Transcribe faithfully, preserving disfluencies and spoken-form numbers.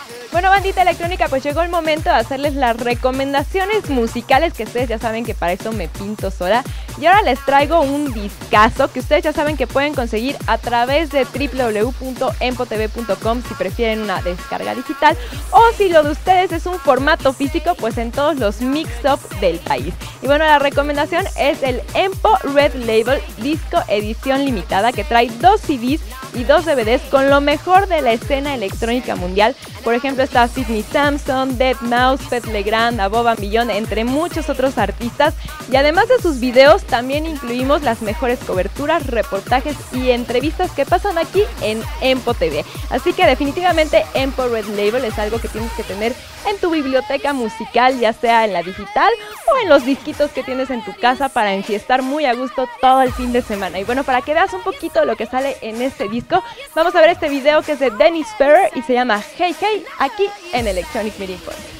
Bueno, bandita electrónica, pues llegó el momento de hacerles las recomendaciones musicales, que ustedes ya saben que para eso me pinto sola. Y ahora les traigo un discazo que ustedes ya saben que pueden conseguir a través de w w w punto empo t v punto com si prefieren una descarga digital, o si lo de ustedes es un formato físico, pues en todos los mix-up del país. Y bueno, la recomendación es el Empo Red Label Disco Edición Limitada, que trae dos C Ds y dos D V Ds con lo mejor de la escena electrónica mundial. Por ejemplo, está Sidney Samson, deadmau five, Pet Legrand, Above and Beyond, entre muchos otros artistas. Y además de sus videos, también incluimos las mejores coberturas, reportajes y entrevistas que pasan aquí en Empo T V. Así que definitivamente Empo Red Label es algo que tienes que tener en tu biblioteca musical, ya sea en la digital o en los disquitos que tienes en tu casa para enfiestar muy a gusto todo el fin de semana. Y bueno, para que veas un poquito lo que sale en este disco, vamos a ver este video que es de Dennis Ferrer y se llama Hey Hey, aquí en Electronic Meeting Point.